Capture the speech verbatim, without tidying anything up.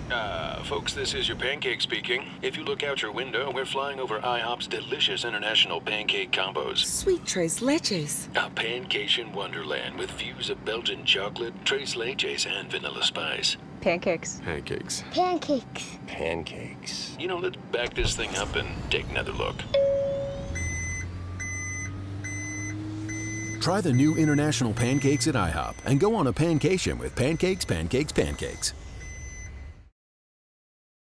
Uh, folks, this is your Pancake speaking. If you look out your window, we're flying over IHOP's delicious international pancake combos. Sweet tres leches. A pancation wonderland with views of Belgian chocolate, tres leches, and vanilla spice. Pancakes. Pancakes. Pancakes. Pancakes. You know, let's back this thing up and take another look. Try the new international pancakes at IHOP and go on a pancation with Pancakes, Pancakes, Pancakes.